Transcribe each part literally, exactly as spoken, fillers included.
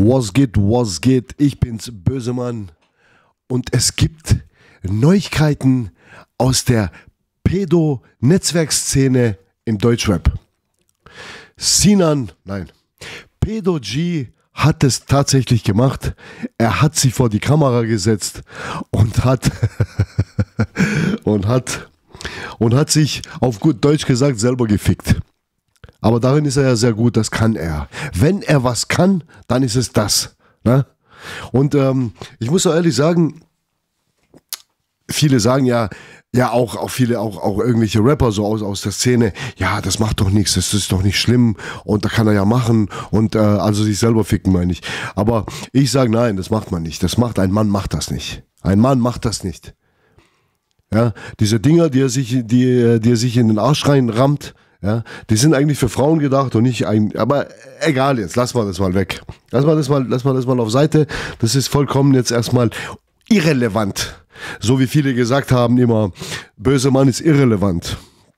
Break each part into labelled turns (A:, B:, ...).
A: Was geht, was geht? Ich bin's, Bösemann. Und es gibt Neuigkeiten aus der Pedo-Netzwerkszene im Deutschrap. Sinan, nein, Pedo G hat es tatsächlich gemacht. Er hat sich vor die Kamera gesetzt und hat und hat und hat sich auf gut Deutsch gesagt selber gefickt. Aber darin ist er ja sehr gut, das kann er. Wenn er was kann, dann ist es das. Ne? Und ähm, ich muss auch ehrlich sagen, viele sagen ja, ja auch, auch viele, auch, auch irgendwelche Rapper so aus, aus der Szene, ja, das macht doch nichts, das ist doch nicht schlimm und da kann er ja machen und äh, also sich selber ficken, meine ich. Aber ich sage, nein, das macht man nicht. Das macht, ein Mann macht das nicht. Ein Mann macht das nicht. Ja, diese Dinger, die er sich, die, die er sich in den Arsch reinrammt, ja, die sind eigentlich für Frauen gedacht und nicht ein, aber egal jetzt, lass mal das mal weg. Lass mal das mal, lass mal das mal auf Seite. Das ist vollkommen jetzt erstmal irrelevant. So wie viele gesagt haben immer, Bösemann ist irrelevant.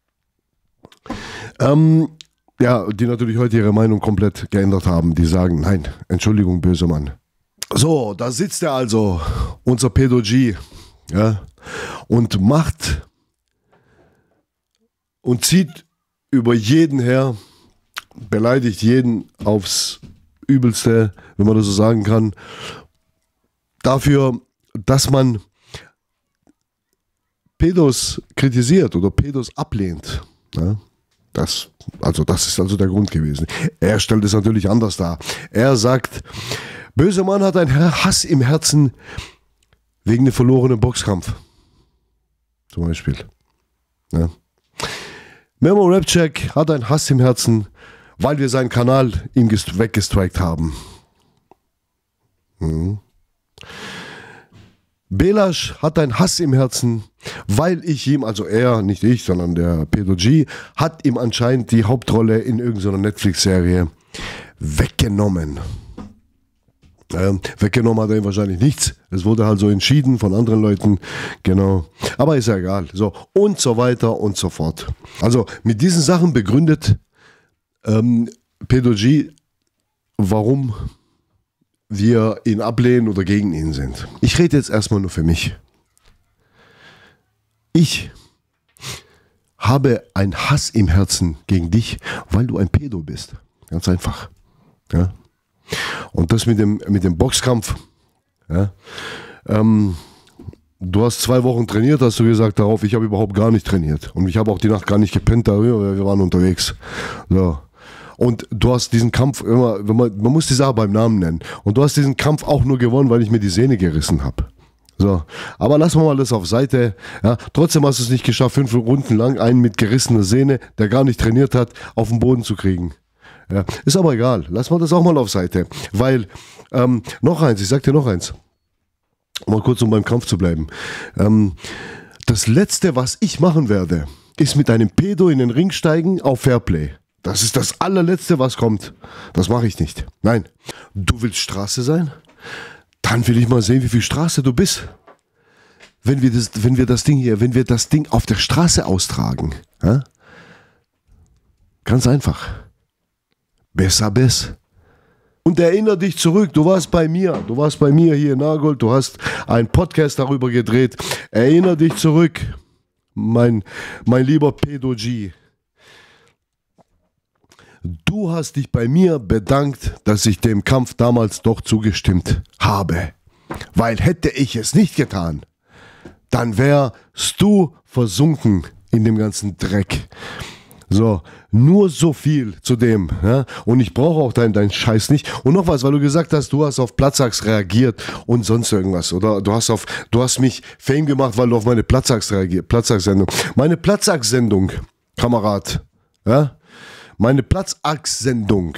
A: Ähm, ja, die natürlich heute ihre Meinung komplett geändert haben. Die sagen, nein, Entschuldigung, Bösemann. So, da sitzt er also, unser Pedo G, ja, und macht und zieht über jeden her, beleidigt jeden aufs Übelste, wenn man das so sagen kann, dafür, dass man Pedos kritisiert oder Pedos ablehnt. Ja, das, also das ist also der Grund gewesen. Er stellt es natürlich anders dar. Er sagt, Bösemann hat einen Hass im Herzen wegen dem verlorenen Boxkampf. Zum Beispiel. Ja. Memo Rapcheck hat einen Hass im Herzen, weil wir seinen Kanal ihm weggestrikt haben. Mhm. Belasch hat einen Hass im Herzen, weil ich ihm, also er, nicht ich, sondern der Pedo G, hat ihm anscheinend die Hauptrolle in irgendeiner Netflix-Serie weggenommen. Ähm, weggenommen hat er ihm wahrscheinlich nichts. Es wurde halt so entschieden von anderen Leuten. Genau. Aber ist ja egal. So. Und so weiter und so fort. Also mit diesen Sachen begründet ähm, Pedo G, warum wir ihn ablehnen oder gegen ihn sind. Ich rede jetzt erstmal nur für mich. Ich habe einen Hass im Herzen gegen dich, weil du ein Pedo bist. Ganz einfach. Ja. Und das mit dem, mit dem Boxkampf, ja, ähm, du hast zwei Wochen trainiert, hast du gesagt darauf, ich habe überhaupt gar nicht trainiert. Und ich habe auch die Nacht gar nicht gepennt, darüber, wir waren unterwegs. So. Und du hast diesen Kampf immer, man, man muss die Sache beim Namen nennen. Und du hast diesen Kampf auch nur gewonnen, weil ich mir die Sehne gerissen habe. So. Aber lassen wir mal das auf Seite. Ja. Trotzdem hast du es nicht geschafft, fünf Runden lang einen mit gerissener Sehne, der gar nicht trainiert hat, auf den Boden zu kriegen. Ja, ist aber egal, lass mal das auch mal auf Seite, weil, ähm, noch eins, ich sag dir noch eins, um mal kurz um beim Kampf zu bleiben, ähm, das Letzte, was ich machen werde, ist mit einem Pedo in den Ring steigen auf Fairplay. Das ist das allerletzte, was kommt. Das mache ich nicht. Nein, du willst Straße sein? Dann will ich mal sehen, wie viel Straße du bist. Wenn wir das, wenn wir das Ding hier, wenn wir das Ding auf der Straße austragen, ja? Ganz einfach. Besser, besser. Und erinnere dich zurück, du warst bei mir, du warst bei mir hier in Nagold, du hast einen Podcast darüber gedreht. Erinnere dich zurück, mein, mein lieber Pedo G. Du hast dich bei mir bedankt, dass ich dem Kampf damals doch zugestimmt habe. Weil hätte ich es nicht getan, dann wärst du versunken in dem ganzen Dreck. So, nur so viel zu dem. Ja? Und ich brauche auch deinen dein Scheiß nicht. Und noch was, weil du gesagt hast, du hast auf Platzachs reagiert und sonst irgendwas. Oder du hast auf, du hast mich Fame gemacht, weil du auf meine Platzachs reagiert, Platzachs-Sendung. Meine Platzachs-Sendung, Kamerad, ja? Meine Platzachs-Sendung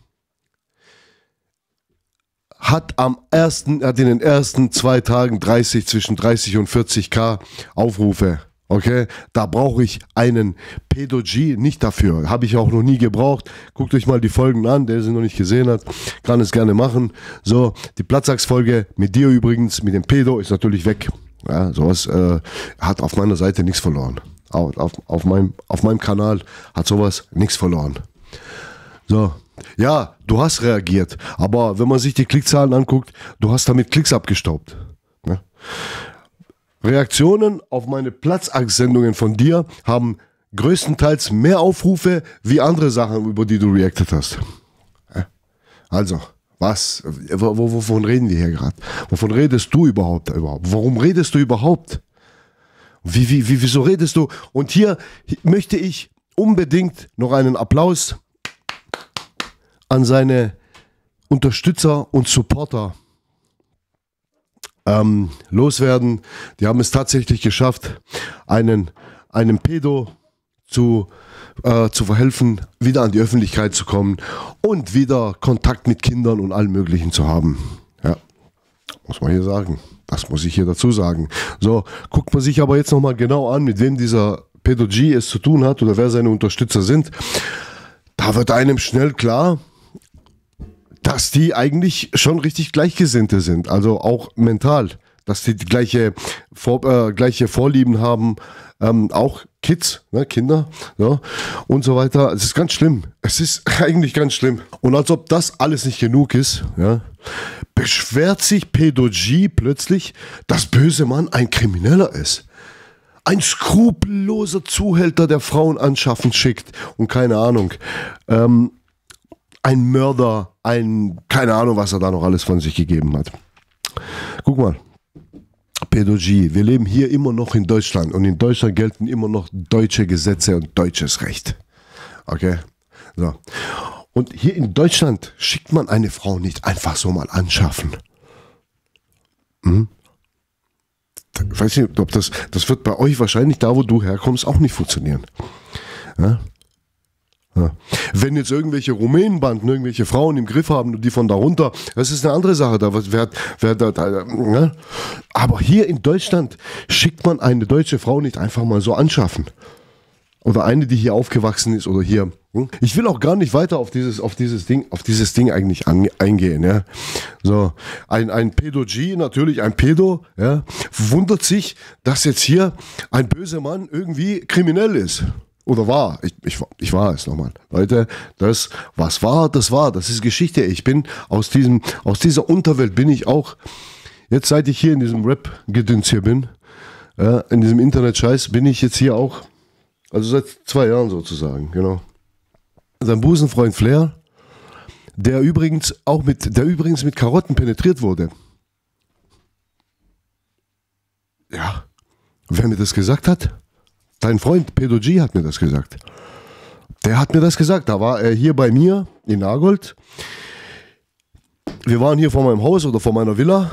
A: hat am ersten, hat in den ersten zwei Tagen dreißig, zwischen dreißig und vierzig K Aufrufe. Okay, da brauche ich einen Pedo G nicht dafür. Habe ich auch noch nie gebraucht. Guckt euch mal die Folgen an, der sie noch nicht gesehen hat. Kann es gerne machen. So, die Platzachs-Folge mit dir übrigens, mit dem Pedo, ist natürlich weg. Ja, sowas äh, hat auf meiner Seite nichts verloren. Auf, auf, auf, meinem, auf meinem Kanal hat sowas nichts verloren. So, Ja, du hast reagiert, aber wenn man sich die Klickzahlen anguckt, du hast damit Klicks abgestaubt. Ne? Reaktionen auf meine Platzangst-Sendungen von dir haben größtenteils mehr Aufrufe wie andere Sachen, über die du reacted hast. Also, was? Wovon reden wir hier gerade? Wovon redest du überhaupt? überhaupt? Warum redest du überhaupt? Wie, wie, wie, wieso redest du? Und hier möchte ich unbedingt noch einen Applaus an seine Unterstützer und Supporter ähm, loswerden. Die haben es tatsächlich geschafft, einen, einem Pedo zu, äh, zu verhelfen, wieder an die Öffentlichkeit zu kommen und wieder Kontakt mit Kindern und allem Möglichen zu haben. Ja, muss man hier sagen. Das muss ich hier dazu sagen. So, guckt man sich aber jetzt nochmal genau an, mit wem dieser Pedo G es zu tun hat oder wer seine Unterstützer sind. Da wird einem schnell klar, dass die eigentlich schon richtig Gleichgesinnte sind. Also auch mental. Dass die, die gleiche, Vor, äh, gleiche Vorlieben haben. Ähm, auch Kids, ne, Kinder, ja, und so weiter. Es ist ganz schlimm. Es ist eigentlich ganz schlimm. Und als ob das alles nicht genug ist, ja, beschwert sich Pedo G plötzlich, dass Bösemann ein Krimineller ist. Ein skrupelloser Zuhälter, der Frauen anschaffen schickt und keine Ahnung. Ähm, ein Mörder, ein, keine Ahnung, was er da noch alles von sich gegeben hat. Guck mal. Pedo G, wir leben hier immer noch in Deutschland und in Deutschland gelten immer noch deutsche Gesetze und deutsches Recht. Okay? So. Und hier in Deutschland schickt man eine Frau nicht einfach so mal anschaffen. Hm? Ich weiß nicht, ob das, das wird bei euch wahrscheinlich da, wo du herkommst, auch nicht funktionieren. Ja? Ja. Wenn jetzt irgendwelche Rumänenbanden irgendwelche Frauen im Griff haben und die von darunter, das ist eine andere Sache. Da, wer, wer, da, da, ne? Aber hier in Deutschland schickt man eine deutsche Frau nicht einfach mal so anschaffen. Oder eine, die hier aufgewachsen ist oder hier. Ich will auch gar nicht weiter auf dieses, auf dieses Ding, auf dieses Ding eigentlich an, eingehen. Ja? So, ein, ein Pedo G, natürlich ein Pedo, ja, wundert sich, dass jetzt hier ein böser Mann irgendwie kriminell ist. Oder war. Ich, ich, ich war es nochmal. Leute, das, was war, das war. Das ist Geschichte. Ich bin aus diesem, aus dieser Unterwelt bin ich auch, jetzt seit ich hier in diesem Rap-Gedöns hier bin, äh, in diesem Internet-Scheiß, bin ich jetzt hier auch, also seit zwei Jahren sozusagen, genau. Sein Busenfreund Flair, der übrigens auch mit, der übrigens mit Karotten penetriert wurde. Ja. Wer mir das gesagt hat? Dein Freund Pedo G hat mir das gesagt. Der hat mir das gesagt. Da war er hier bei mir in Nagold. Wir waren hier vor meinem Haus oder vor meiner Villa.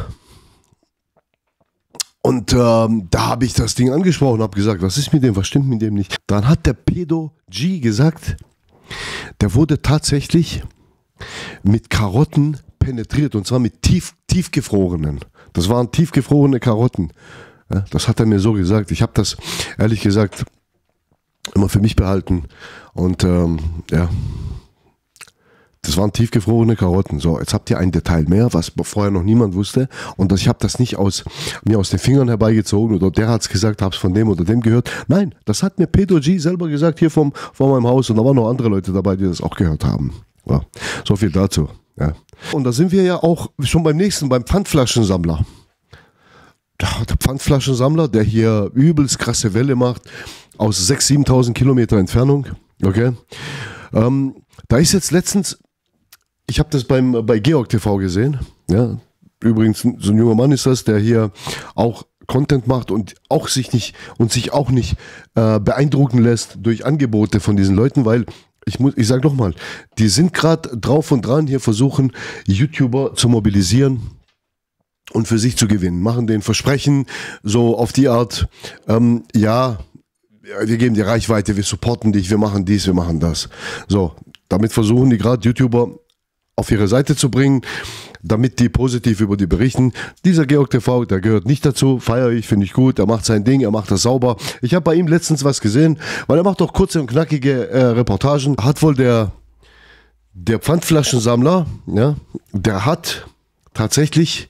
A: Und ähm, da habe ich das Ding angesprochen und habe gesagt, was ist mit dem, was stimmt mit dem nicht? Dann hat der Pedo G gesagt, der wurde tatsächlich mit Karotten penetriert und zwar mit tief, tiefgefrorenen. Das waren tiefgefrorene Karotten. Ja, das hat er mir so gesagt. Ich habe das, ehrlich gesagt, immer für mich behalten. Und ähm, ja, das waren tiefgefrorene Karotten. So, jetzt habt ihr ein Detail mehr, was vorher noch niemand wusste. Und ich habe das nicht aus mir aus den Fingern herbeigezogen oder der hat es gesagt, habe es von dem oder dem gehört. Nein, das hat mir Pedo G selber gesagt hier vom, vor meinem Haus. Und da waren noch andere Leute dabei, die das auch gehört haben. Ja, so viel dazu. Ja. Und da sind wir ja auch schon beim nächsten, beim Pfandflaschensammler. Der Pfandflaschensammler, der hier übelst krasse Welle macht, aus sechstausend, siebentausend Kilometer Entfernung. Okay. Ähm, da ist jetzt letztens, ich habe das beim, bei Georg T V gesehen. Ja. Übrigens, so ein junger Mann ist das, der hier auch Content macht und auch sich nicht und sich auch nicht äh, beeindrucken lässt durch Angebote von diesen Leuten, weil ich muss, ich sage doch mal, die sind gerade drauf und dran, hier versuchen, YouTuber zu mobilisieren und für sich zu gewinnen, machen den Versprechen, so auf die Art, ähm, ja, wir geben dir Reichweite, wir supporten dich, wir machen dies, wir machen das. So, damit versuchen die gerade YouTuber auf ihre Seite zu bringen, damit die positiv über die berichten. Dieser Georg T V, der gehört nicht dazu, feiere ich, finde ich gut, er macht sein Ding, er macht das sauber. Ich habe bei ihm letztens was gesehen, weil er macht doch kurze und knackige äh, Reportagen. Hat wohl der, der Pfandflaschensammler, ja, der hat tatsächlich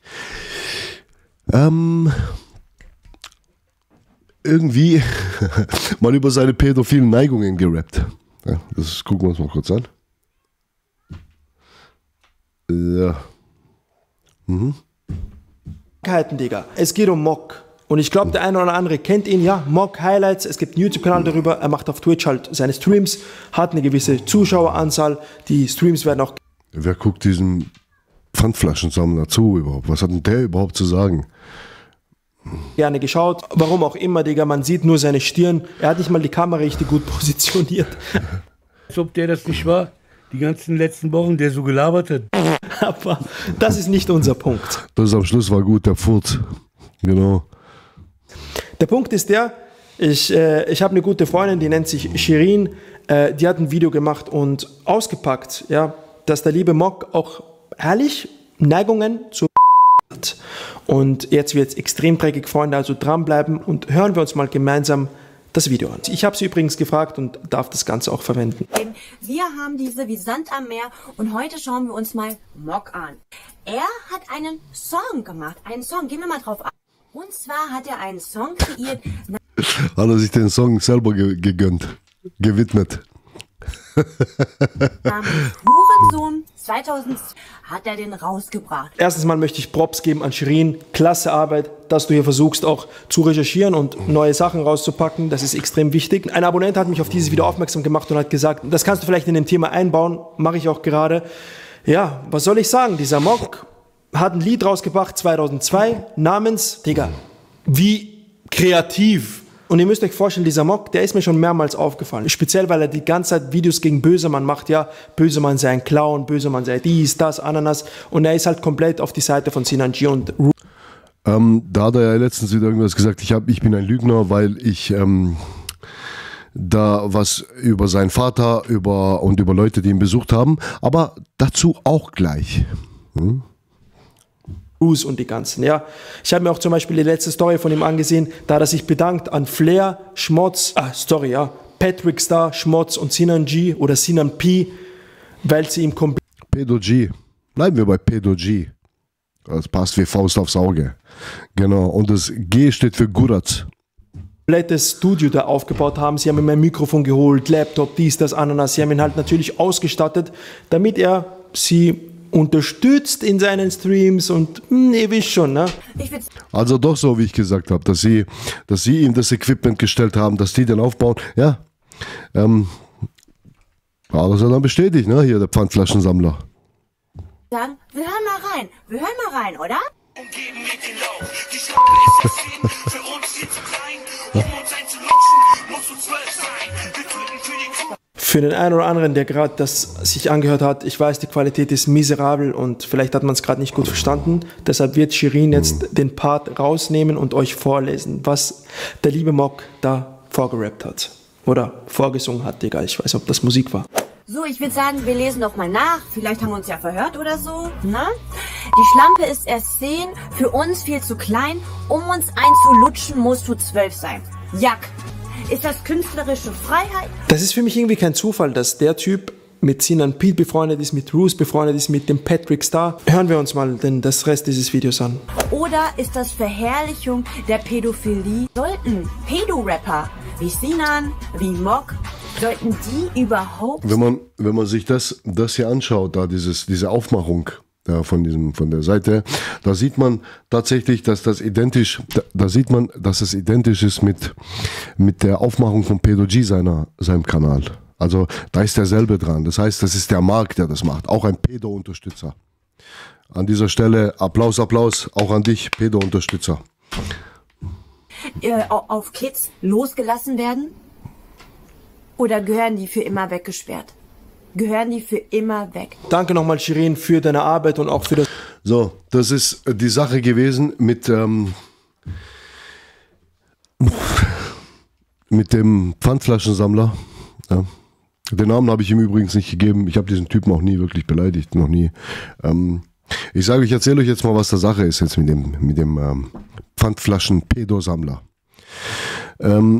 A: ähm, irgendwie mal über seine pädophilen Neigungen gerappt. Ja, das gucken wir uns mal kurz an. Ja. Mhm.
B: Digga. Es geht um Mock. Und ich glaube, der eine oder andere kennt ihn, ja, Mock Highlights, es gibt einen YouTube-Kanal darüber, er macht auf Twitch halt seine Streams, hat eine gewisse Zuschaueranzahl, die Streams werden auch...
A: Wer guckt diesem Pfandflaschensammler zu überhaupt? Was hat denn der überhaupt zu sagen?
B: Gerne geschaut, warum auch immer, Digga, man sieht nur seine Stirn, er hat nicht mal die Kamera richtig gut positioniert.
C: Als ob der das nicht war, die ganzen letzten Wochen, der so gelabert hat.
B: Aber das ist nicht unser Punkt.
A: Das am Schluss war gut, der Furz. Genau.
B: Der Punkt ist der, ich, äh, ich habe eine gute Freundin, die nennt sich Shirin, äh, die hat ein Video gemacht und ausgepackt, ja, dass der liebe Mock auch ehrlich Neigungen zu hat. Und jetzt wird es extrem dreckig, Freunde, also dranbleiben und hören wir uns mal gemeinsam das Video an. Ich habe sie übrigens gefragt und darf das Ganze auch verwenden.
D: Wir haben diese wie Sand am Meer und heute schauen wir uns mal Mock an. Er hat einen Song gemacht, einen Song, gehen wir mal drauf an. Und zwar hat er einen Song kreiert.
A: Hat er sich den Song selber ge gegönnt, gewidmet.
D: Namens Hurensohn zweitausend hat er den rausgebracht.
B: Erstens mal möchte ich Props geben an Shirin. Klasse Arbeit, dass du hier versuchst auch zu recherchieren und neue Sachen rauszupacken. Das ist extrem wichtig. Ein Abonnent hat mich auf dieses Video aufmerksam gemacht und hat gesagt, das kannst du vielleicht in dem Thema einbauen. Mache ich auch gerade. Ja, was soll ich sagen? Dieser Mock hat ein Lied rausgebracht zweitausendzwei namens, Digga, wie kreativ. Und ihr müsst euch vorstellen, dieser Mock, der ist mir schon mehrmals aufgefallen. Speziell, weil er die ganze Zeit Videos gegen Bösemann macht. Ja, Bösemann sei ein Clown, Bösemann sei dies, das, Ananas. Und er ist halt komplett auf die Seite von Sinan G und Ru
A: ähm, Da hat er ja letztens wieder irgendwas gesagt, ich, hab, ich bin ein Lügner, weil ich ähm, da was über seinen Vater über, und über Leute, die ihn besucht haben. Aber dazu auch gleich. Hm?
B: und die ganzen, ja. Ich habe mir auch zum Beispiel die letzte Story von ihm angesehen, da hat er sich bedankt an Flair, Schmotz, ah, Story, ja, Patrick Star, Schmotz und Sinan G oder Sinan P, weil sie ihm komplett...
A: Pedo G. Bleiben wir bei Pedo G. Das passt wie Faust aufs Auge. Genau, und das G steht für Guratz.
B: Komplettes Studio da aufgebaut haben. Sie haben ihm ein Mikrofon geholt, Laptop, dies, das, Ananas. Sie haben ihn halt natürlich ausgestattet, damit er sie unterstützt in seinen Streams und mh, ihr wisst schon, ne?
A: Also doch so, wie ich gesagt habe, dass sie, dass sie ihm das Equipment gestellt haben, dass die den aufbauen. Ja, ähm, war das ja dann bestätigt, ne? Hier der Pfandflaschensammler.
D: Dann, wir hören mal rein, wir hören mal rein, oder?
E: Umgeben mit den Lauf, die Schnappe ist das Sinn, für uns viel zu klein, um uns einzulutschen, musst du zwölf sein, wir töten für den Kuh.
B: Für den einen oder anderen, der gerade das sich angehört hat, ich weiß, die Qualität ist miserabel und vielleicht hat man es gerade nicht gut verstanden. Deshalb wird Shirin jetzt den Part rausnehmen und euch vorlesen, was der liebe Mock da vorgerappt hat. Oder vorgesungen hat, Digga. Ich weiß nicht, ob das Musik war.
D: So, ich würde sagen, wir lesen doch mal nach. Vielleicht haben wir uns ja verhört oder so. Na? Die Schlampe ist erst zehn, für uns viel zu klein. Um uns einzulutschen, musst du zwölf sein. Jack. Ist das künstlerische Freiheit?
B: Das ist für mich irgendwie kein Zufall, dass der Typ mit Sinan Pete befreundet ist, mit Roos befreundet ist, mit dem Patrick Star. Hören wir uns mal den, das Rest dieses Videos an.
D: Oder ist das Verherrlichung der Pädophilie? Sollten Pädo-Rapper wie Sinan, wie Mock, sollten die überhaupt...
A: Wenn man, wenn man sich das, das hier anschaut, da dieses, diese Aufmachung, ja, von diesem, von der Seite, da sieht man tatsächlich, dass das identisch, da, da sieht man, dass es identisch ist mit, mit der Aufmachung von Pedo G seiner, seinem Kanal. Also da ist derselbe dran. Das heißt, das ist der Marc, der das macht. Auch ein Pedo-Unterstützer. An dieser Stelle Applaus, Applaus, auch an dich, Pedo-Unterstützer.
D: Äh, auf Kids losgelassen werden? Oder gehören die für immer weggesperrt? Gehören die für immer weg?
B: Danke nochmal, Shirin, für deine Arbeit und auch für das...
A: So, das ist die Sache gewesen mit, ähm, mit dem Pfandflaschensammler. Ja. Den Namen habe ich ihm übrigens nicht gegeben. Ich habe diesen Typen auch nie wirklich beleidigt, noch nie. Ähm, ich sage, ich erzähle euch jetzt mal, was der Sache ist jetzt mit dem, mit dem ähm, Pfandflaschen-Pedo-Sammler. Ähm,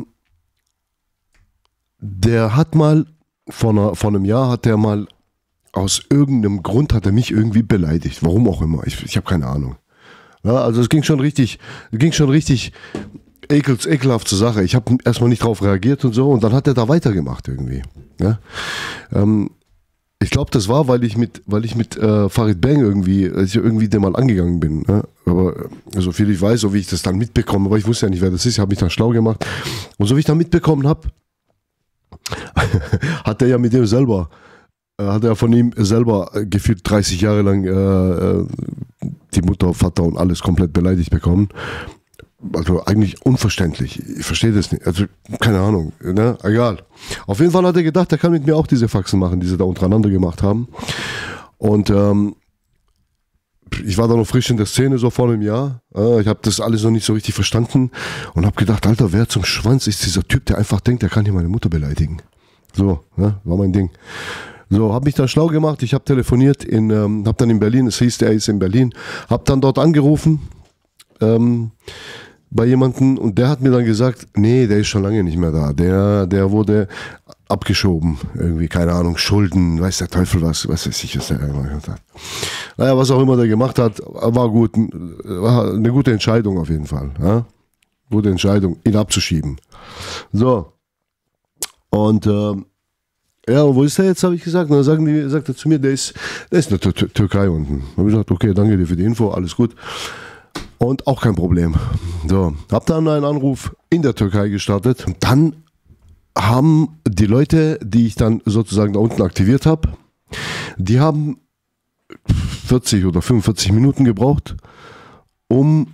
A: der hat mal, vor, einer, vor einem Jahr hat der mal, aus irgendeinem Grund hat er mich irgendwie beleidigt. Warum auch immer. Ich, ich habe keine Ahnung. Ja, also es ging schon richtig, ging schon richtig ekel, ekelhaft zur Sache. Ich habe erstmal nicht drauf reagiert und so und dann hat er da weitergemacht irgendwie. Ja? Ähm, Ich glaube, das war, weil ich mit, weil ich mit äh, Farid Bang irgendwie, als ich irgendwie den mal angegangen bin. Ne? Aber äh, so viel ich weiß, so wie ich das dann mitbekomme, aber ich wusste ja nicht, wer das ist, ich habe mich dann schlau gemacht. Und so wie ich dann mitbekommen habe, hat er ja mit dem selber, äh, hat er von ihm selber äh, gefühlt dreißig Jahre lang äh, äh, die Mutter, Vater und alles komplett beleidigt bekommen. Also eigentlich unverständlich. Ich verstehe das nicht. Also keine Ahnung. Ne? Egal. Auf jeden Fall hat er gedacht, er kann mit mir auch diese Faxen machen, die sie da untereinander gemacht haben. Und ähm, ich war da noch frisch in der Szene, so vor einem Jahr. Äh, ich habe das alles noch nicht so richtig verstanden und habe gedacht, Alter, wer zum Schwanz ist dieser Typ, der einfach denkt, er kann hier meine Mutter beleidigen. So, ne? War mein Ding. So, habe mich dann schlau gemacht. Ich habe telefoniert, in, ähm, habe dann in Berlin, es hieß, er ist in Berlin, habe dann dort angerufen. Ähm, bei jemandem und der hat mir dann gesagt, nee, der ist schon lange nicht mehr da. Der, der wurde abgeschoben. Irgendwie, keine Ahnung, Schulden, weiß der Teufel was, weiß ich, was der gemacht hat. Naja, was auch immer der gemacht hat, war gut, war eine gute Entscheidung auf jeden Fall. Ja? Gute Entscheidung, ihn abzuschieben. So. Und ähm, ja, wo ist der jetzt, habe ich gesagt. Und dann sagen die, sagt er zu mir, der ist, der ist in der Tür- Türkei unten. Da habe ich gesagt, okay, danke dir für die Info, alles gut. Und auch kein Problem. So, hab dann einen Anruf in der Türkei gestartet. Und dann haben die Leute, die ich dann sozusagen da unten aktiviert habe, die haben vierzig oder fünfundvierzig Minuten gebraucht, um,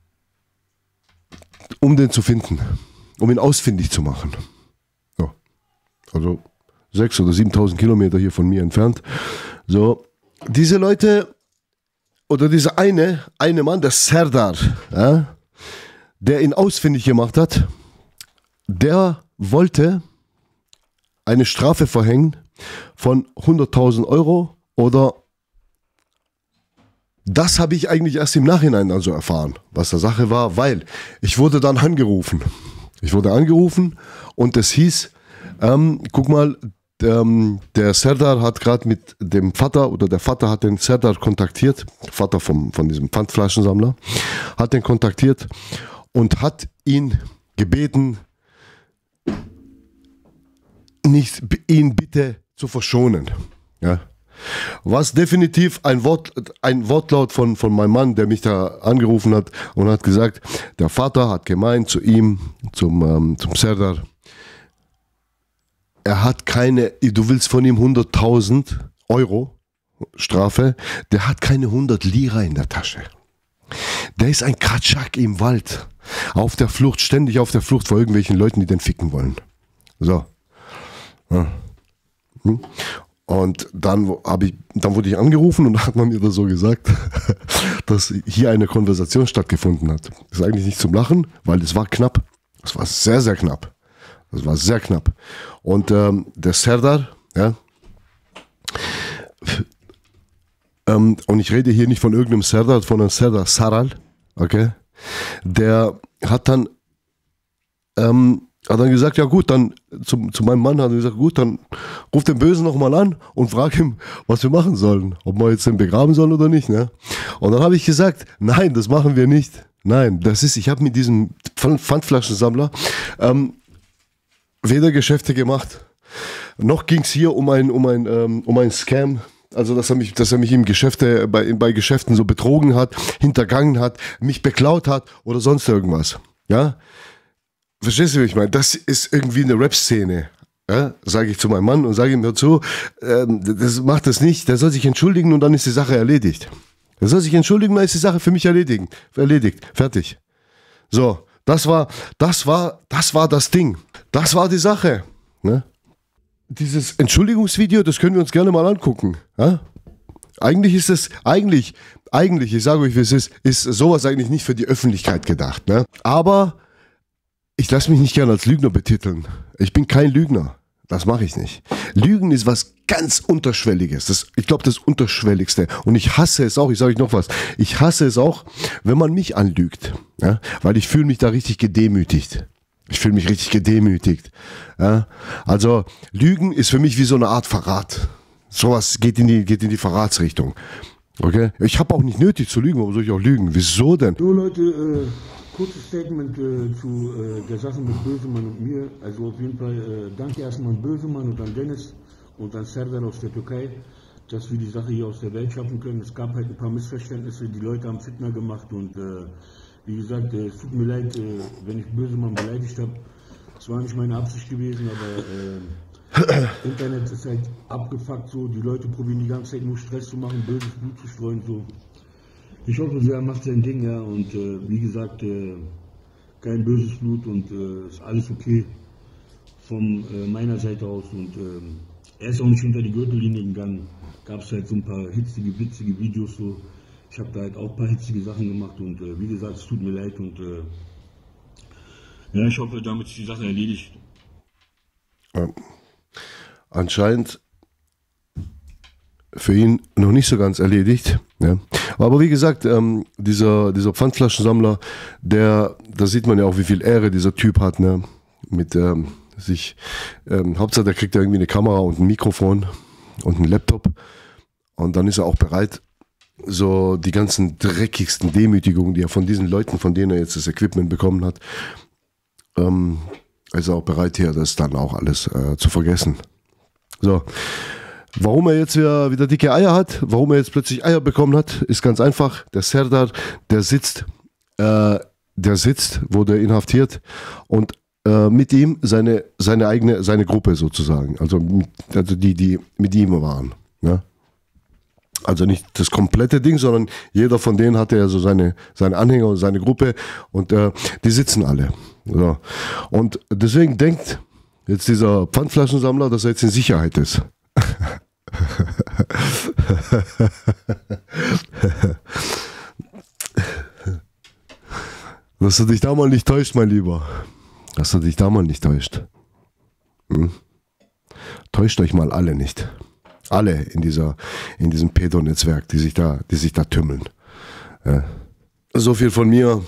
A: um den zu finden, um ihn ausfindig zu machen. So. Also sechstausend oder siebentausend Kilometer hier von mir entfernt. So, diese Leute... Oder dieser eine, eine Mann, der Serdar, ja, der ihn ausfindig gemacht hat, der wollte eine Strafe verhängen von hunderttausend Euro oder das habe ich eigentlich erst im Nachhinein dann so erfahren, was der Sache war, weil ich wurde dann angerufen. Ich wurde angerufen und es hieß, ähm, guck mal, Der, der Serdar hat gerade mit dem Vater oder der Vater hat den Serdar kontaktiert, Vater vom, von diesem Pfandflaschensammler, hat den kontaktiert und hat ihn gebeten, nicht, ihn bitte zu verschonen. Ja. Was definitiv ein, Wort, ein Wortlaut von, von meinem Mann, der mich da angerufen hat und hat gesagt, der Vater hat gemeint zu ihm, zum, ähm, zum Serdar, er hat keine, du willst von ihm hunderttausend Euro Strafe, der hat keine hundert Lira in der Tasche. Der ist ein Katschak im Wald, auf der Flucht, ständig auf der Flucht vor irgendwelchen Leuten, die den ficken wollen. So. Ja. Und dann, hab ich, dann wurde ich angerufen und da hat man mir das so gesagt, dass hier eine Konversation stattgefunden hat. Das ist eigentlich nicht zum Lachen, weil es war knapp. Es war sehr, sehr knapp. Das war sehr knapp. Und ähm, der Serdar, ja, ähm, und ich rede hier nicht von irgendeinem Serdar, von einem Serdar Saral, okay, der hat dann, ähm, hat dann gesagt, ja gut, dann zu, zu meinem Mann hat er gesagt, gut, dann ruf den Bösen nochmal an und frag ihm, was wir machen sollen, ob wir jetzt den begraben sollen oder nicht, ne? Und dann habe ich gesagt, nein, das machen wir nicht. Nein, das ist, ich habe mit diesem Pfandflaschensammler ähm, weder Geschäfte gemacht, noch ging es hier um ein, um ein, ähm, um ein Scam, also dass er mich, dass er mich im Geschäfte, bei, bei Geschäften so betrogen hat, hintergangen hat, mich beklaut hat oder sonst irgendwas. Ja? Verstehst du, wie ich meine? Das ist irgendwie eine Rap-Szene. Ja? Sage ich zu meinem Mann und sage ihm dazu, ähm, das macht das nicht, der soll sich entschuldigen und dann ist die Sache erledigt. Der soll sich entschuldigen, dann ist die Sache für mich erledigt. Erledigt. Fertig. So, das war, das war, das war das Ding. Das war die Sache. Ne? Dieses Entschuldigungsvideo, das können wir uns gerne mal angucken. Ja? Eigentlich ist es, eigentlich, eigentlich, ich sage euch, wie es ist, ist sowas eigentlich nicht für die Öffentlichkeit gedacht. Ne? Aber ich lasse mich nicht gerne als Lügner betiteln. Ich bin kein Lügner. Das mache ich nicht. Lügen ist was ganz Unterschwelliges. Das, ich glaube, das Unterschwelligste. Und ich hasse es auch, ich sage euch noch was, ich hasse es auch, wenn man mich anlügt. Ja? Weil ich fühle mich da richtig gedemütigt. Ich fühle mich richtig gedemütigt. Ja? Also Lügen ist für mich wie so eine Art Verrat. Sowas geht in die, geht in die Verratsrichtung. Okay? Ich habe auch nicht nötig zu lügen, warum soll ich auch lügen? Wieso denn?
C: So Leute, äh, kurzes Statement äh, zu äh, der Sache mit Bösemann und mir. Also auf jeden Fall äh, danke erstmal an Bösemann und an Dennis und an Serdar aus der Türkei, dass wir die Sache hier aus der Welt schaffen können. Es gab halt ein paar Missverständnisse, die Leute haben Fitna gemacht und äh, wie gesagt, äh, es tut mir leid, äh, wenn ich Bösemann beleidigt habe. Es war nicht meine Absicht gewesen, aber äh, Internet ist halt abgefuckt so, die Leute probieren die ganze Zeit nur Stress zu machen, böses Blut zu streuen so. Ich hoffe, er macht sein Ding, ja, und äh, wie gesagt, äh, kein böses Blut und äh, ist alles okay von äh, meiner Seite aus und äh, er ist auch nicht hinter die Gürtellinie gegangen. Gab es halt so ein paar hitzige, witzige Videos so. Ich habe da halt auch ein paar hitzige Sachen gemacht und äh, wie gesagt, es tut mir leid und äh, ja, ich hoffe, damit ist die Sache erledigt.
A: Ja. Anscheinend für ihn noch nicht so ganz erledigt. Ja. Aber wie gesagt, ähm, dieser, dieser Pfandflaschensammler, der, da sieht man ja auch, wie viel Ehre dieser Typ hat, ne? Mit ähm, sich, ähm, Hauptsache der kriegt ja irgendwie eine Kamera und ein Mikrofon und einen Laptop und dann ist er auch bereit, so die ganzen dreckigsten Demütigungen, die er von diesen Leuten, von denen er jetzt das Equipment bekommen hat, ähm, ist er auch bereit hier, das dann auch alles äh, zu vergessen. So. Warum er jetzt wieder, wieder dicke Eier hat, warum er jetzt plötzlich Eier bekommen hat, ist ganz einfach. Der Serdar, der sitzt, äh, der sitzt, wurde inhaftiert und äh, mit ihm seine, seine eigene, seine Gruppe sozusagen, also, also die, die mit ihm waren. Ne? Also nicht das komplette Ding, sondern jeder von denen hatte ja so seine, seine Anhänger und seine Gruppe und äh, die sitzen alle. So. Und deswegen denkt jetzt dieser Pfandflaschensammler, dass er jetzt in Sicherheit ist. Dass du dich da mal nicht täuscht, mein Lieber. Dass du dich da mal nicht täuscht. Hm? Täuscht euch mal alle nicht. Alle in dieser, in diesem Pedo-Netzwerk, die sich da, die sich da tümmeln. Ja. So viel von mir,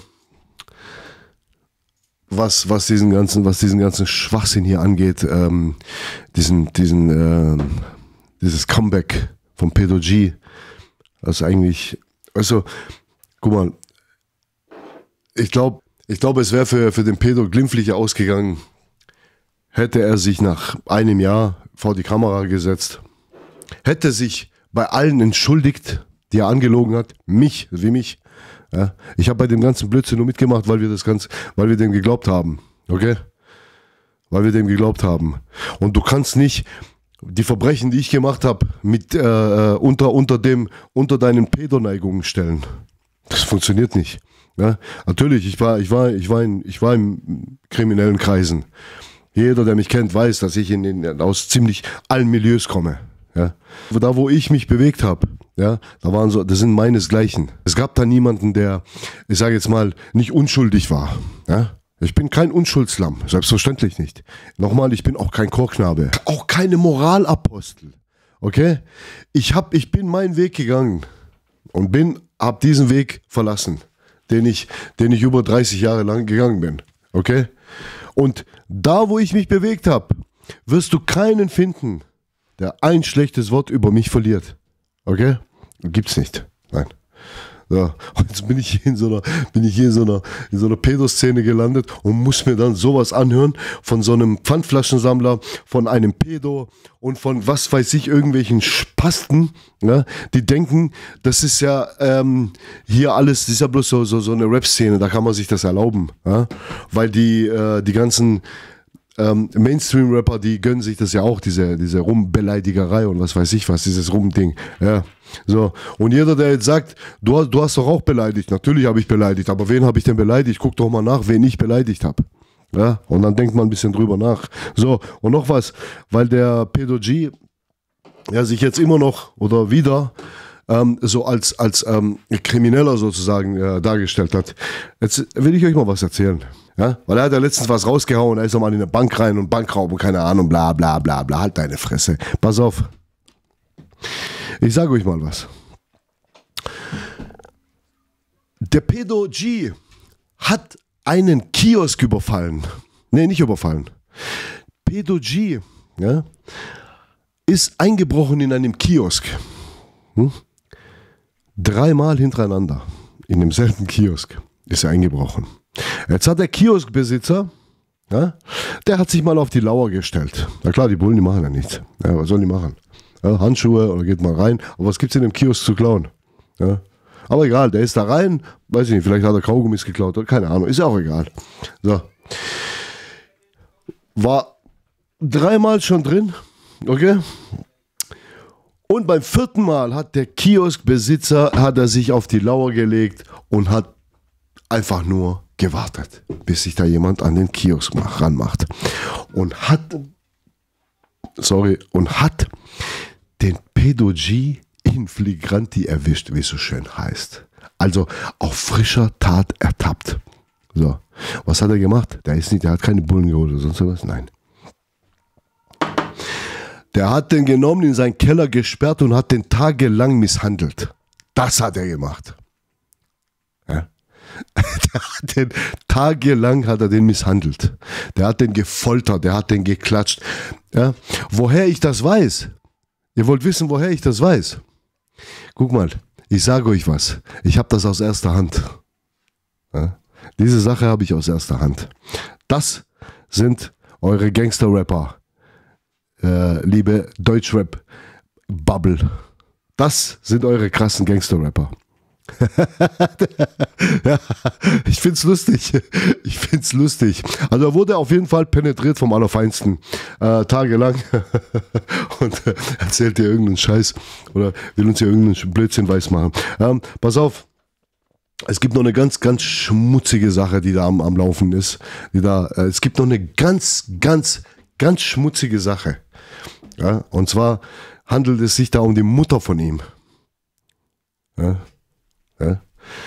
A: was, was diesen ganzen, was diesen ganzen Schwachsinn hier angeht, ähm, diesen, diesen, ähm, dieses Comeback von Pedo G, das ist eigentlich, also, guck mal, ich glaube, ich glaube, es wäre für, für den Pedo glimpflicher ausgegangen, hätte er sich nach einem Jahr vor die Kamera gesetzt, hätte sich bei allen entschuldigt, die er angelogen hat, mich, wie mich. Ja, ich habe bei dem ganzen Blödsinn nur mitgemacht, weil wir das Ganze, weil wir dem geglaubt haben, okay? Weil wir dem geglaubt haben. Und du kannst nicht die Verbrechen, die ich gemacht habe, mit äh, unter unter dem unter deinen Pedoneigungen stellen. Das funktioniert nicht. Ja? Natürlich, ich war ich war ich war in ich war in kriminellen Kreisen. Jeder, der mich kennt, weiß, dass ich in, in aus ziemlich allen Milieus komme. Ja, da wo ich mich bewegt habe, ja, da waren so, das sind meinesgleichen. Es gab da niemanden, der, ich sage jetzt mal, nicht unschuldig war. Ja, ich bin kein Unschuldslamm, selbstverständlich nicht. Nochmal, ich bin auch kein Chorknabe, auch keine Moralapostel. Okay, ich hab, ich bin meinen Weg gegangen und bin, hab diesen Weg verlassen, den ich, den ich über dreißig Jahre lang gegangen bin. Okay, und da wo ich mich bewegt habe, wirst du keinen finden, der ein schlechtes Wort über mich verliert. Okay? Gibt's nicht. Nein. So. Und jetzt bin ich hier in so einer, bin ich hier in so einer, in so einer Pedo-Szene gelandet und muss mir dann sowas anhören von so einem Pfandflaschensammler, von einem Pedo und von was weiß ich, irgendwelchen Spasten, ja, die denken, das ist ja ähm, hier alles, das ist ja bloß so, so, so eine Rap-Szene, da kann man sich das erlauben. Ja? Weil die, äh, die ganzen Ähm, Mainstream-Rapper, die gönnen sich das ja auch, diese, diese Rumbeleidigerei und was weiß ich was, dieses Rumding. Ja, so. Und jeder, der jetzt sagt, du, du hast doch auch beleidigt. Natürlich habe ich beleidigt, aber wen habe ich denn beleidigt? Guck doch mal nach, wen ich beleidigt habe. Ja, und dann denkt man ein bisschen drüber nach. So, und noch was, weil der Pedo G ja, sich jetzt immer noch oder wieder ähm, so als, als ähm, Krimineller sozusagen äh, dargestellt hat. Jetzt will ich euch mal was erzählen. Ja, weil er hat ja letztens was rausgehauen, er ist nochmal in eine Bank rein und Bankraub und keine Ahnung, bla bla bla bla, halt deine Fresse. Pass auf. Ich sage euch mal was. Der Pedo G hat einen Kiosk überfallen. Nee, nicht überfallen. Pedo G, ja, ist eingebrochen in einem Kiosk. Hm? Dreimal hintereinander in demselben Kiosk ist er eingebrochen. Jetzt hat der Kioskbesitzer, Ja? Der hat sich mal auf die Lauer gestellt. Na klar, die Bullen, die machen ja nichts. Ja, was sollen die machen? Ja, Handschuhe oder geht mal rein. Aber was gibt's in dem Kiosk zu klauen? Ja? Aber egal, der ist da rein. Weiß ich nicht, vielleicht hat er Kaugummis geklaut oder keine Ahnung. Ist ja auch egal. So. War dreimal schon drin. Okay? Und beim vierten Mal hat der Kioskbesitzer, hat er sich auf die Lauer gelegt und hat einfach nur gewartet, bis sich da jemand an den Kiosk ranmacht. Und hat, sorry, und hat den Pedo G in flagranti erwischt, wie es so schön heißt. Also auf frischer Tat ertappt. So, was hat er gemacht? Der ist nicht, der hat keine Bullen geholt oder sonst was, nein. Der hat den genommen, in seinen Keller gesperrt und hat den tagelang misshandelt. Das hat er gemacht. Ja? Der hat den, tagelang hat er den misshandelt. Der hat den gefoltert, der hat den geklatscht. Ja? Woher ich das weiß? Ihr wollt wissen, woher ich das weiß? Guck mal, ich sage euch was. Ich habe das aus erster Hand. Ja? Diese Sache habe ich aus erster Hand. Das sind eure Gangster-Rapper. Äh, liebe Deutschrap-Bubble. Das sind eure krassen Gangster-Rapper. Ja, ich find's lustig. Ich find's lustig. Also er wurde auf jeden Fall penetriert vom Allerfeinsten. Äh, tagelang. Und äh, erzählt dir irgendeinen Scheiß. Oder will uns hier irgendeinen Blödsinn weismachen. Ähm, pass auf. Es gibt noch eine ganz, ganz schmutzige Sache, die da am, am Laufen ist. Die da, äh, es gibt noch eine ganz, ganz, ganz schmutzige Sache. Ja, und zwar handelt es sich da um die Mutter von ihm. Ja, ja.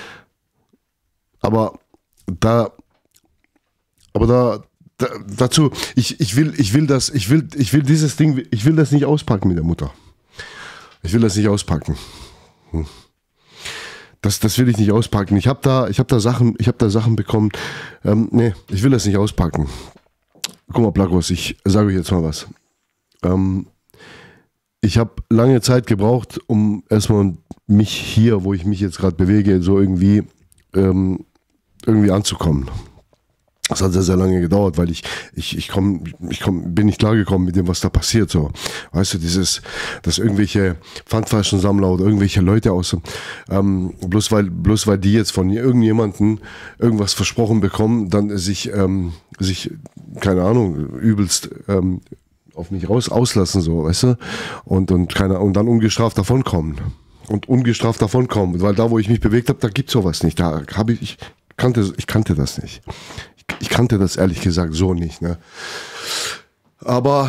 A: Aber da, aber da, da dazu, ich, ich will, ich will das, ich will, ich will dieses Ding, ich will das nicht auspacken mit der Mutter. Ich will das nicht auspacken. Hm. Das, das will ich nicht auspacken. Ich habe da, ich habe da Sachen, ich habe da Sachen bekommen. Ähm, nee, ich will das nicht auspacken. Guck mal, Plakos, ich sage euch jetzt mal was. Ähm, ich habe lange Zeit gebraucht, um erstmal mich hier, wo ich mich jetzt gerade bewege, so irgendwie, ähm, irgendwie anzukommen. Das hat sehr, sehr lange gedauert, weil ich, ich, ich komm, ich komm, bin nicht klargekommen mit dem, was da passiert, so. Weißt du, dieses, dass irgendwelche Pfandflaschensammler oder irgendwelche Leute aus, ähm, bloß weil, bloß weil die jetzt von irgendjemandem irgendwas versprochen bekommen, dann sich, ähm, sich, keine Ahnung, übelst, ähm, auf mich raus auslassen, so, weißt du, und, und keine, und dann ungestraft davonkommen. Und ungestraft davonkommen, weil da, wo ich mich bewegt habe, da gibt's sowas nicht. Da habe ich, ich kannte, ich kannte das nicht. Ich kannte das ehrlich gesagt so nicht, ne? Aber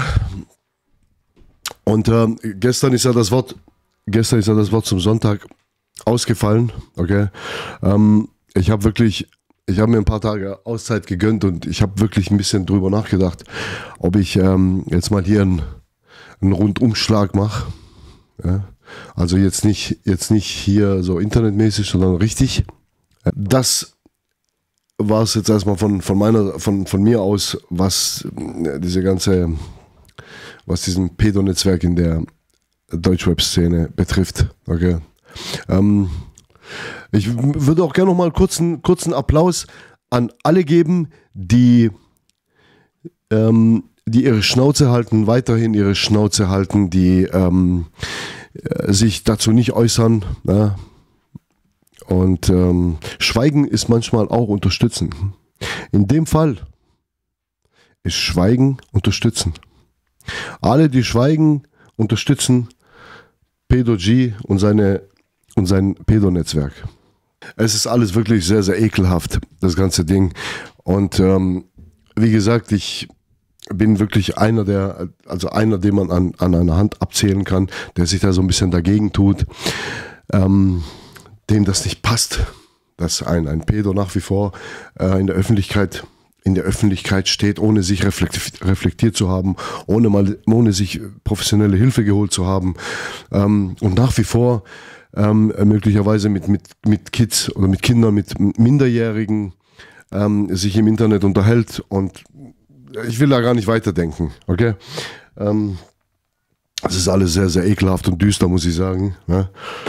A: und ähm, gestern ist ja das Wort, gestern ist ja das Wort zum Sonntag ausgefallen, okay? Ähm, ich habe wirklich, ich habe mir ein paar Tage Auszeit gegönnt und ich habe wirklich ein bisschen drüber nachgedacht, ob ich ähm, jetzt mal hier einen, einen Rundumschlag mache. Ja? Also jetzt nicht, jetzt nicht hier so internetmäßig, sondern richtig. Das war es jetzt erstmal von, von meiner, von, von mir aus, was diese ganze, was diesen Pedo-Netzwerk in der Deutschrap-Szene betrifft. Okay. Ähm, ich würde auch gerne noch mal einen kurzen, kurzen Applaus an alle geben, die, ähm, die ihre Schnauze halten, weiterhin ihre Schnauze halten, die ähm, sich dazu nicht äußern. Ne? Und ähm, Schweigen ist manchmal auch unterstützen. In dem Fall ist Schweigen unterstützen. Alle, die schweigen, unterstützen Pedo G und, seine, und sein Pedo-Netzwerk. Es ist alles wirklich sehr, sehr ekelhaft, das ganze Ding. Und ähm, wie gesagt, ich bin wirklich einer der, also einer, den man an, an einer Hand abzählen kann, der sich da so ein bisschen dagegen tut, ähm, dem das nicht passt, dass ein, ein Pedo nach wie vor äh, in der Öffentlichkeit in der Öffentlichkeit steht, ohne sich reflektiert, reflektiert zu haben, ohne mal, ohne sich professionelle Hilfe geholt zu haben, ähm, und nach wie vor ähm, möglicherweise mit, mit, mit Kids oder mit Kindern, mit Minderjährigen ähm, sich im Internet unterhält, und ich will da gar nicht weiterdenken, okay? Ähm, das ist alles sehr, sehr ekelhaft und düster, muss ich sagen. Ne?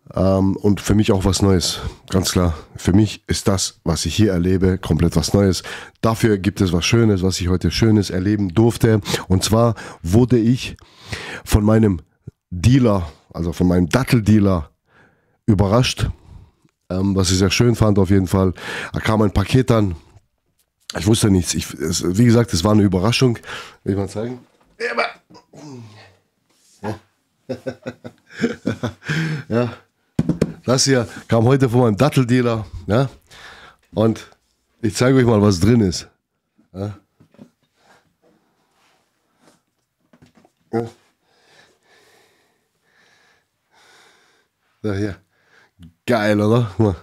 A: Ähm, und für mich auch was Neues, ganz klar. Für mich ist das, was ich hier erlebe, komplett was Neues. Dafür gibt es was Schönes, was ich heute Schönes erleben durfte. Und zwar wurde ich von meinem Dealer, also von meinem Datteldealer überrascht, ähm, was ich sehr schön fand auf jeden Fall. Da kam ein Paket an. Ich wusste nichts. Ich, es, wie gesagt, es war eine Überraschung. Will ich mal zeigen? Ja. Ja. Das hier kam heute von meinem Datteldealer. Ja. Und ich zeige euch mal, was drin ist. Ja. Ja. Ja, hier. Geil, oder? Guck mal.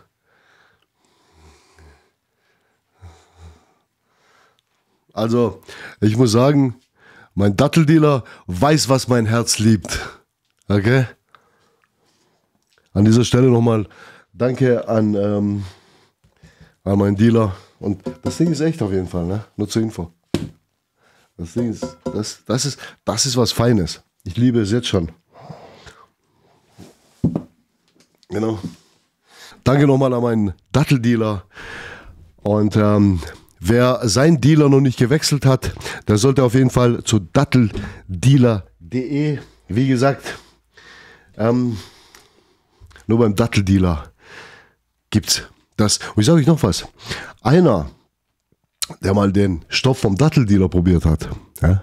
A: Also, ich muss sagen, mein Datteldealer weiß, was mein Herz liebt. Okay? An dieser Stelle nochmal danke an, ähm, an meinen Dealer. Und das Ding ist echt auf jeden Fall, ne? Nur zur Info. Das Ding ist, das, das ist, das ist was Feines. Ich liebe es jetzt schon. Genau. Danke nochmal an meinen Datteldealer. Und ähm, wer seinen Dealer noch nicht gewechselt hat, der sollte auf jeden Fall zu datteldealer punkt de. Wie gesagt, ähm, nur beim Datteldealer gibt's das. Und ich sage euch noch was. Einer, der mal den Stoff vom Datteldealer probiert hat, ja,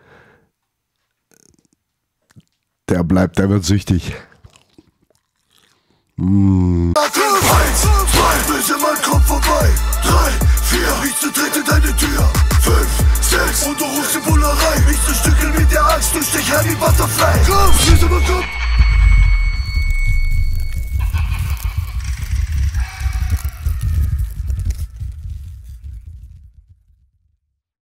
A: der bleibt, der wird süchtig. Mm.
F: Eins, zwei, böse Mann kommt vorbei. Drei, vier, ich zu dritt in deine Tür. Fünf, sechs, und du rufst die Bullerei. Ich zu Stückeln mit der Axt, du stich Harry Butterfly. Komm, böse Mann